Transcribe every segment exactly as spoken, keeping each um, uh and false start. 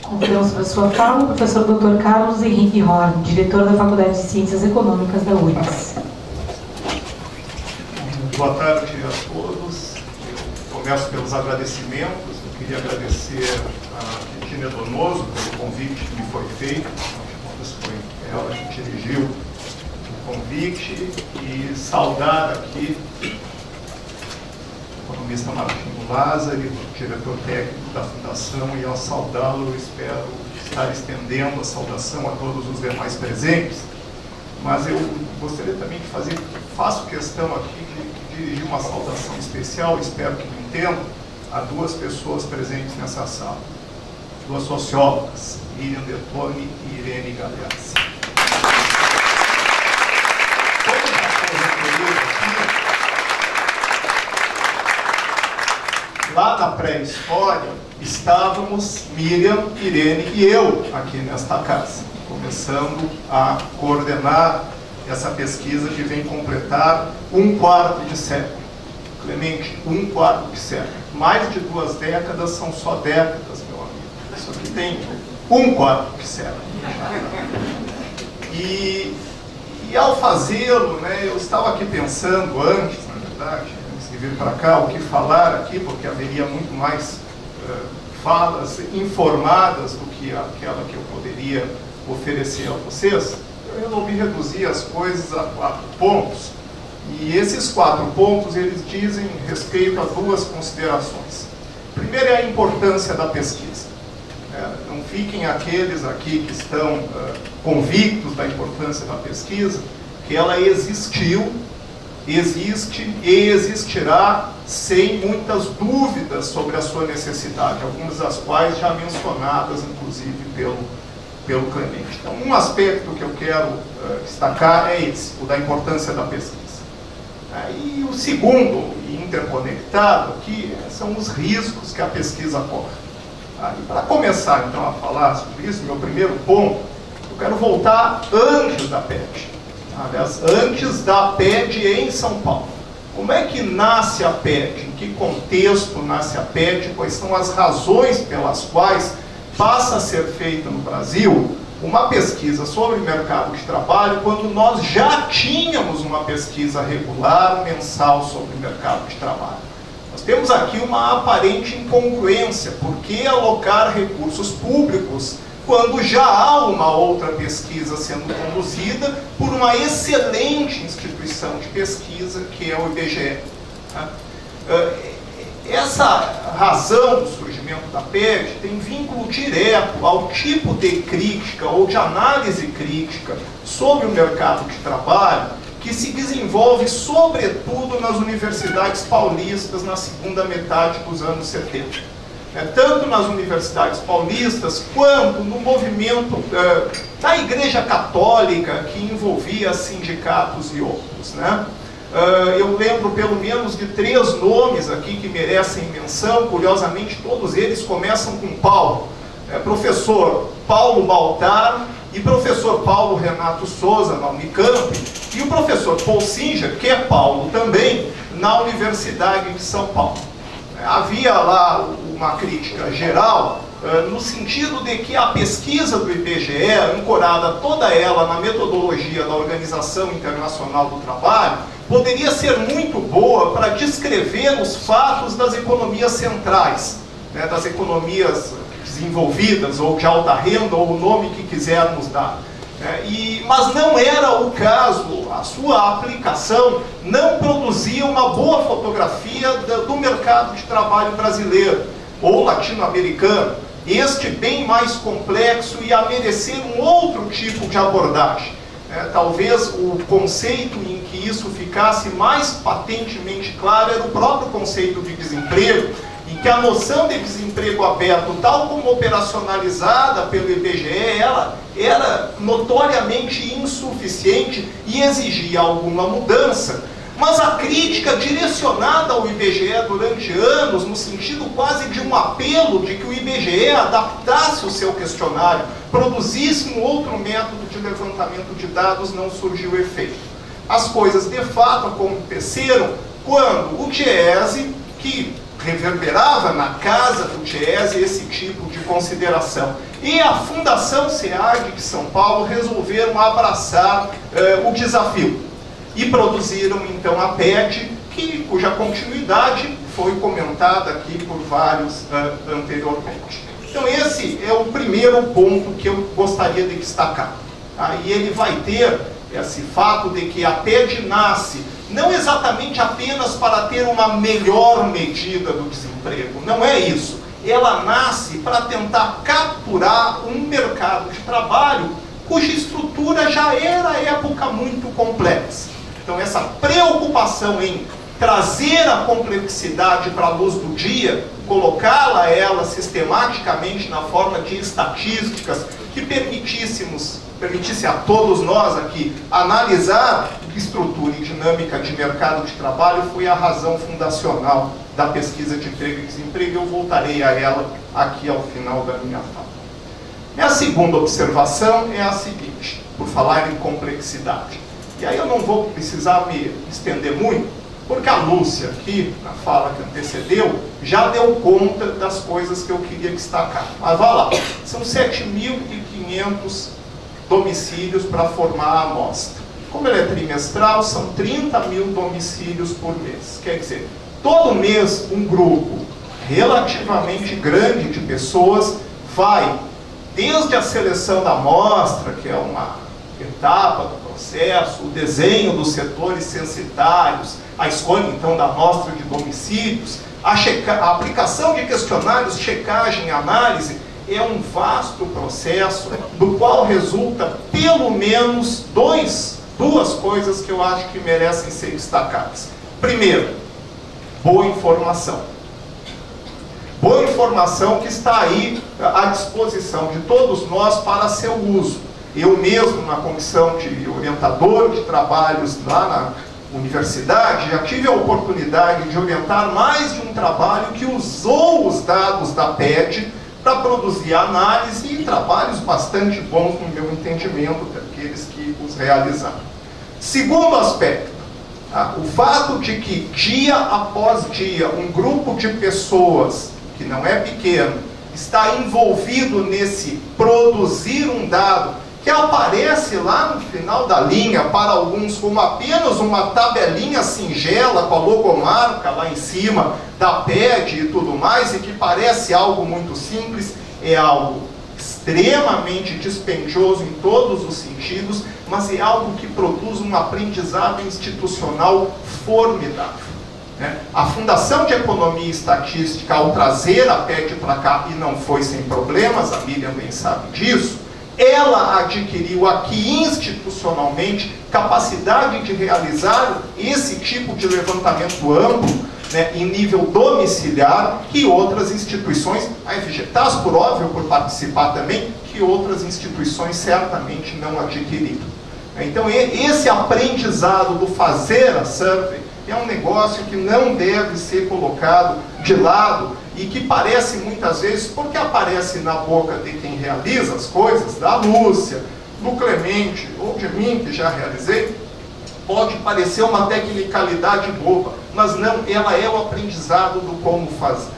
Conclusão sobre a sua fala, o professor doutor Carlos Henrique Horn, diretor da Faculdade de Ciências Econômicas da U R G S. Boa tarde a todos. Eu começo pelos agradecimentos. Eu queria agradecer a Virginia Donoso pelo convite que me foi feito. Foi ela que dirigiu o convite, e saudar aqui o economista Martinho Lázari, diretor técnico da Fundação, e ao saudá-lo eu espero estar estendendo a saudação a todos os demais presentes. Mas eu gostaria também de fazer, faço questão aqui de, de dirigir uma saudação especial, espero que me entendam, a duas pessoas presentes nessa sala, duas sociólogas, Miriam Detoni e Irene Galeazzi. Lá na pré-história, estávamos Miriam, Irene e eu aqui nesta casa, começando a coordenar essa pesquisa que vem completar um quarto de século. Clemente, um quarto de século. Mais de duas décadas são só décadas, meu amigo. Isso aqui tem um quarto de século. E, e ao fazê-lo, né, eu estava aqui pensando antes, na verdade, vir para cá, o que falar aqui, porque haveria muito mais uh, falas informadas do que aquela que eu poderia oferecer a vocês. Eu resolvi reduzir as coisas a quatro pontos, e esses quatro pontos eles dizem respeito a duas considerações. Primeiro é a importância da pesquisa. É, não fiquem aqueles aqui que estão uh, convictos da importância da pesquisa, que ela existiu, existe e existirá sem muitas dúvidas sobre a sua necessidade, algumas das quais já mencionadas, inclusive, pelo, pelo Clemente. Então, um aspecto que eu quero uh, destacar é esse, o da importância da pesquisa. Uh, e o segundo, e interconectado aqui, são os riscos que a pesquisa corre. Uh, e para começar, então, a falar sobre isso, meu primeiro ponto, eu quero voltar antes da P E D. Aliás, antes da P E D em São Paulo. Como é que nasce a P E D? Em que contexto nasce a P E D? Quais são as razões pelas quais passa a ser feita no Brasil uma pesquisa sobre o mercado de trabalho, quando nós já tínhamos uma pesquisa regular, mensal, sobre o mercado de trabalho? Nós temos aqui uma aparente incongruência. Por que alocar recursos públicos quando já há uma outra pesquisa sendo conduzida por uma excelente instituição de pesquisa, que é o I B G E? Essa razão do surgimento da P E D tem vínculo direto ao tipo de crítica ou de análise crítica sobre o mercado de trabalho que se desenvolve sobretudo nas universidades paulistas na segunda metade dos anos setenta. É, tanto nas universidades paulistas, quanto no movimento é, da Igreja Católica, que envolvia sindicatos e outros, né? É, eu lembro pelo menos de três nomes aqui que merecem menção, curiosamente todos eles começam com Paulo. É, professor Paulo Baltar e professor Paulo Renato Souza, na Unicamp, e o professor Paul Singer, que é Paulo também, na Universidade de São Paulo. Havia lá uma crítica geral, uh, no sentido de que a pesquisa do I B G E, ancorada toda ela na metodologia da Organização Internacional do Trabalho, poderia ser muito boa para descrever os fatos das economias centrais, né, das economias desenvolvidas, ou de alta renda, ou o nome que quisermos dar. É, e, mas não era o caso, a sua aplicação não produzia uma boa fotografia do, do mercado de trabalho brasileiro ou latino-americano, este bem mais complexo e a merecer um outro tipo de abordagem. É, talvez o conceito em que isso ficasse mais patentemente claro era o próprio conceito de desemprego, em que a noção de desemprego aberto, tal como operacionalizada pelo I B G E, ela era notoriamente insuficiente e exigia alguma mudança. Mas a crítica direcionada ao I B G E durante anos, no sentido quase de um apelo de que o I B G E adaptasse o seu questionário, produzisse um outro método de levantamento de dados, não surgiu efeito. As coisas de fato aconteceram quando o GESE, que reverberava na casa do Diese esse tipo de consideração. E a Fundação SEAD de São Paulo resolveram abraçar eh, o desafio e produziram então a P E D, que, cuja continuidade foi comentada aqui por vários uh, anteriormente. Então esse é o primeiro ponto que eu gostaria de destacar. Tá? E ele vai ter esse fato de que a P E D nasce não exatamente apenas para ter uma melhor medida do desemprego, não é isso. Ela nasce para tentar capturar um mercado de trabalho cuja estrutura já era à época muito complexa. Então essa preocupação em trazer a complexidade para a luz do dia, colocá-la ela sistematicamente na forma de estatísticas que permitíssemos, permitisse a todos nós aqui analisar estrutura e dinâmica de mercado de trabalho foi a razão fundacional da pesquisa de emprego e desemprego. Eu voltarei a ela aqui ao final da minha fala. E a segunda observação é a seguinte, por falar em complexidade. E aí eu não vou precisar me estender muito, porque a Lúcia aqui, na fala que antecedeu, já deu conta das coisas que eu queria destacar. Mas vá lá, são sete mil e quinhentos domicílios para formar a amostra. Como ele é trimestral, são trinta mil domicílios por mês. Quer dizer, todo mês um grupo relativamente grande de pessoas vai, desde a seleção da amostra, que é uma etapa do processo, o desenho dos setores censitários, a escolha então da amostra de domicílios, a, checa a aplicação de questionários, checagem e análise, é um vasto processo do qual resulta pelo menos dois, duas coisas que eu acho que merecem ser destacadas. Primeiro, boa informação. Boa informação que está aí à disposição de todos nós para seu uso. Eu mesmo, na comissão de orientador de trabalhos lá na universidade, já tive a oportunidade de orientar mais de um trabalho que usou os dados da P E D para produzir análise e trabalhos bastante bons no meu entendimento daqueles que os realizaram. Segundo aspecto, tá? O fato de que dia após dia um grupo de pessoas, que não é pequeno, está envolvido nesse produzir um dado que aparece lá no final da linha, para alguns como apenas uma tabelinha singela com a logomarca lá em cima da P E D e tudo mais, e que parece algo muito simples, é algo extremamente dispendioso em todos os sentidos, mas é algo que produz um aprendizado institucional formidável. Né? A Fundação de Economia e Estatística, ao trazer a P E D para cá, e não foi sem problemas, a Miriam bem sabe disso, ela adquiriu aqui institucionalmente capacidade de realizar esse tipo de levantamento amplo, né, em nível domiciliar, que outras instituições, a F G T A S, por óbvio, por participar também, que outras instituições certamente não adquiriram. Então esse aprendizado do fazer a survey é um negócio que não deve ser colocado de lado e que parece muitas vezes, porque aparece na boca de quem realiza as coisas, da Lúcia, do Clemente ou de mim, que já realizei, pode parecer uma tecnicalidade boba, mas não, ela é o aprendizado do como fazer.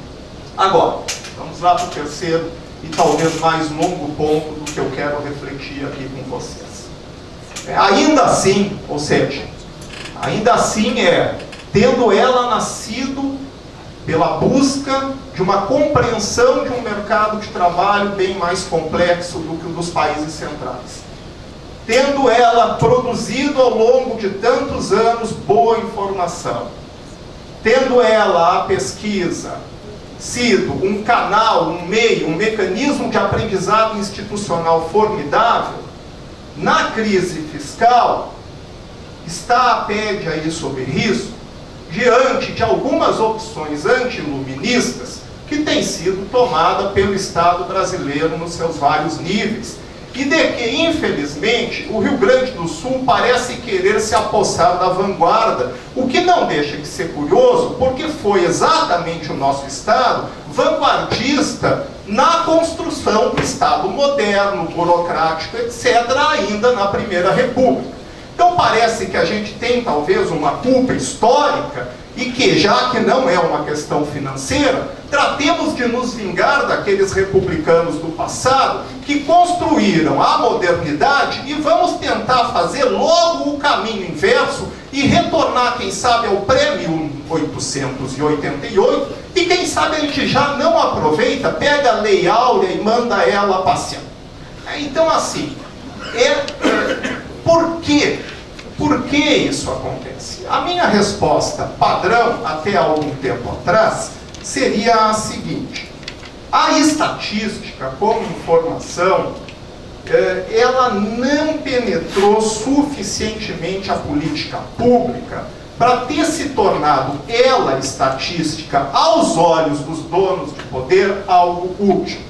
Agora, vamos lá para o terceiro e talvez mais longo ponto do que eu quero refletir aqui com vocês. É, ainda assim, ou seja, ainda assim é, tendo ela nascido pela busca de uma compreensão de um mercado de trabalho bem mais complexo do que o dos países centrais. Tendo ela produzido ao longo de tantos anos boa informação. Tendo ela, a pesquisa, sido um canal, um meio, um mecanismo de aprendizado institucional formidável, na crise fiscal, está a P E D aí sob risco, diante de algumas opções anti-iluministas que têm sido tomadas pelo Estado brasileiro nos seus vários níveis, e de que, infelizmente, o Rio Grande do Sul parece querer se apossar da vanguarda, o que não deixa de ser curioso, porque foi exatamente o nosso Estado vanguardista na construção do Estado moderno, burocrático, etcétera, ainda na Primeira República. Então parece que a gente tem talvez uma culpa histórica e que, já que não é uma questão financeira, tratemos de nos vingar daqueles republicanos do passado que construíram a modernidade e vamos tentar fazer logo o caminho inverso e retornar, quem sabe, ao pré-mil oitocentos e oitenta e oito, e quem sabe a gente já não aproveita, pega a Lei Áurea e manda ela passear. Então, assim, é, é, por quê? Por que isso acontece? A minha resposta padrão, até algum tempo atrás, seria a seguinte: a estatística como informação, ela não penetrou suficientemente a política pública para ter se tornado ela, estatística, aos olhos dos donos de poder, algo útil.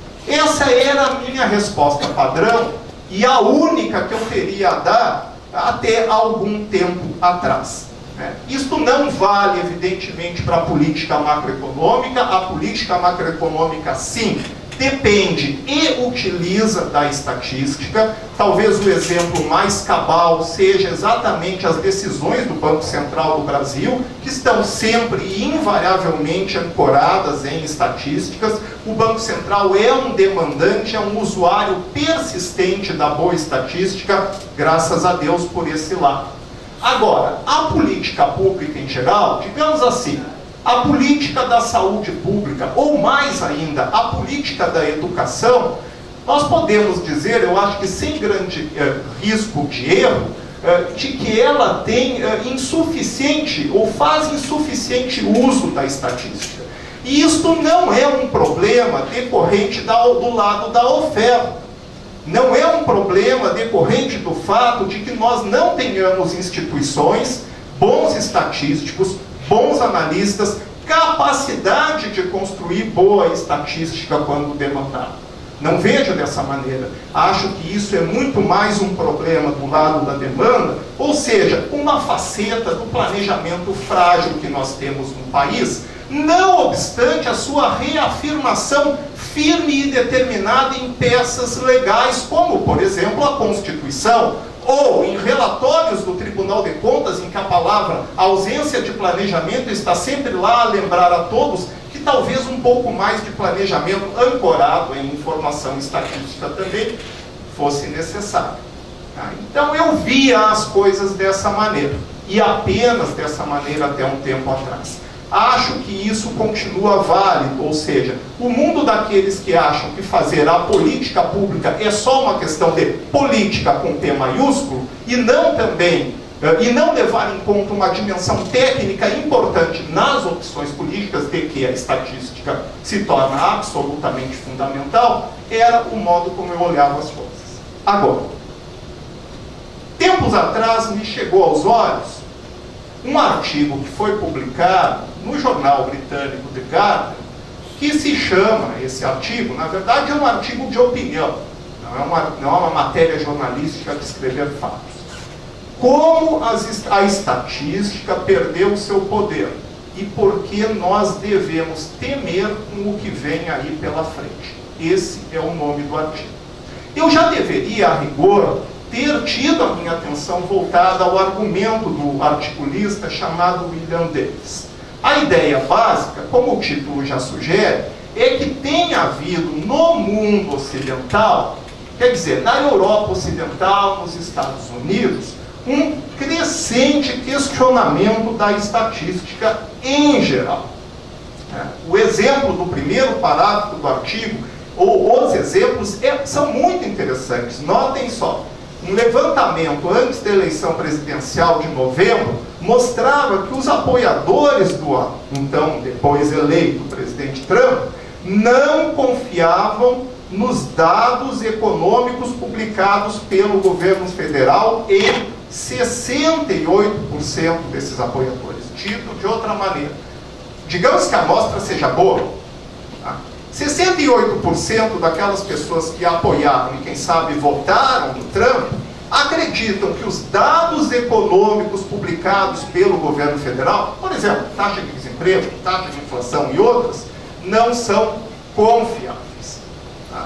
Essa era a minha resposta padrão e a única que eu teria a dar até algum tempo atrás. Isto não vale, evidentemente, para a política macroeconômica. A política macroeconômica, sim, depende e utiliza da estatística. Talvez o exemplo mais cabal seja exatamente as decisões do Banco Central do Brasil, que estão sempre e invariavelmente ancoradas em estatísticas. O Banco Central é um demandante, é um usuário persistente da boa estatística, graças a Deus por esse lado. Agora, a política pública em geral, digamos assim, a política da saúde pública, ou mais ainda, a política da educação, nós podemos dizer, eu acho que sem grande eh, risco de erro, eh, de que ela tem eh, insuficiente, ou faz insuficiente uso da estatística. E isto não é um problema decorrente da, do lado da oferta. Não é um problema decorrente do fato de que nós não tenhamos instituições, bons estatísticos, bons analistas, capacidade de construir boa estatística quando demandado. Não vejo dessa maneira. Acho que isso é muito mais um problema do lado da demanda, ou seja, uma faceta do planejamento frágil que nós temos no país, não obstante a sua reafirmação firme e determinada em peças legais, como, por exemplo, a Constituição, ou em relatórios do Tribunal de Contas, em que a palavra ausência de planejamento está sempre lá a lembrar a todos que talvez um pouco mais de planejamento ancorado em informação estatística também fosse necessário. Então eu via as coisas dessa maneira, e apenas dessa maneira até um tempo atrás. Acho que isso continua válido, ou seja, o mundo daqueles que acham que fazer a política pública é só uma questão de política com P maiúsculo, e não também, e não levar em conta uma dimensão técnica importante nas opções políticas, de que a estatística se torna absolutamente fundamental, era o modo como eu olhava as coisas. Agora, tempos atrás me chegou aos olhos um artigo que foi publicado no jornal britânico The Guardian, que se chama, esse artigo, na verdade é um artigo de opinião, não é uma, não é uma matéria jornalística de escrever fatos. Como as, a estatística perdeu o seu poder e por que nós devemos temer com o que vem aí pela frente. Esse é o nome do artigo. Eu já deveria, a rigor, ter tido a minha atenção voltada ao argumento do articulista chamado William Davis. A ideia básica, como o título já sugere, é que tem havido no mundo ocidental, quer dizer, na Europa Ocidental, nos Estados Unidos, um crescente questionamento da estatística em geral. O exemplo do primeiro parágrafo do artigo, ou os exemplos, é, são muito interessantes. Notem só. Um levantamento antes da eleição presidencial de novembro mostrava que os apoiadores do, então, depois eleito, presidente Trump, não confiavam nos dados econômicos publicados pelo governo federal em sessenta e oito por cento desses apoiadores. Dito de outra maneira, digamos que a amostra seja boa, tá? sessenta e oito por cento daquelas pessoas que apoiaram e, quem sabe, votaram no Trump, acreditam que os dados econômicos publicados pelo governo federal, por exemplo, taxa de desemprego, taxa de inflação e outras, não são confiáveis. Tá?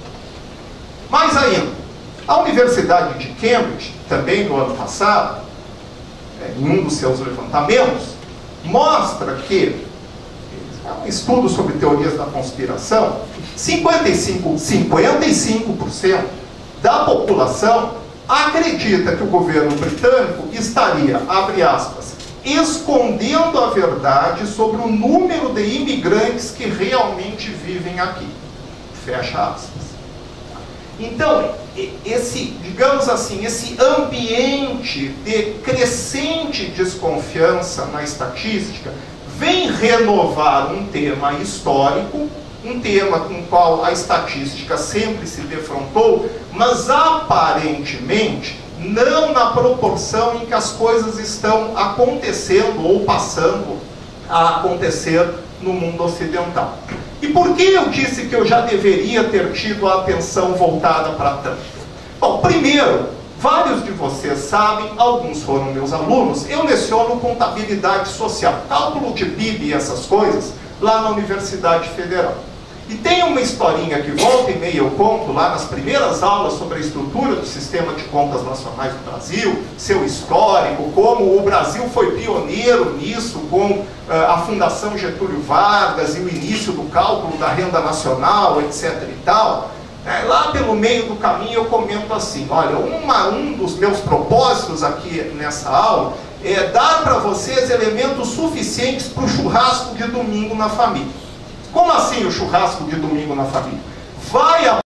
Mais ainda, a Universidade de Cambridge, também no ano passado, em um dos seus levantamentos, mostra que, é um estudo sobre teorias da conspiração, cinquenta e cinco por cento da população acredita que o governo britânico estaria, abre aspas, escondendo a verdade sobre o número de imigrantes que realmente vivem aqui. Fecha aspas. Então, esse, digamos assim, esse ambiente de crescente desconfiança na estatística vem renovar um tema histórico, um tema com o qual a estatística sempre se defrontou, mas aparentemente não na proporção em que as coisas estão acontecendo ou passando a acontecer no mundo ocidental. E por que eu disse que eu já deveria ter tido a atenção voltada para tanto? Bom, primeiro, vários de vocês sabem, alguns foram meus alunos, eu leciono contabilidade social, cálculo de P I B e essas coisas, lá na Universidade Federal. E tem uma historinha que volta e meia eu conto lá nas primeiras aulas sobre a estrutura do sistema de contas nacionais do Brasil, seu histórico, como o Brasil foi pioneiro nisso com uh, a Fundação Getúlio Vargas e o início do cálculo da renda nacional, etc e tal. É, lá pelo meio do caminho eu comento assim, olha, uma, um dos meus propósitos aqui nessa aula é dar para vocês elementos suficientes para o churrasco de domingo na família. Como assim o churrasco de domingo na família? Vai a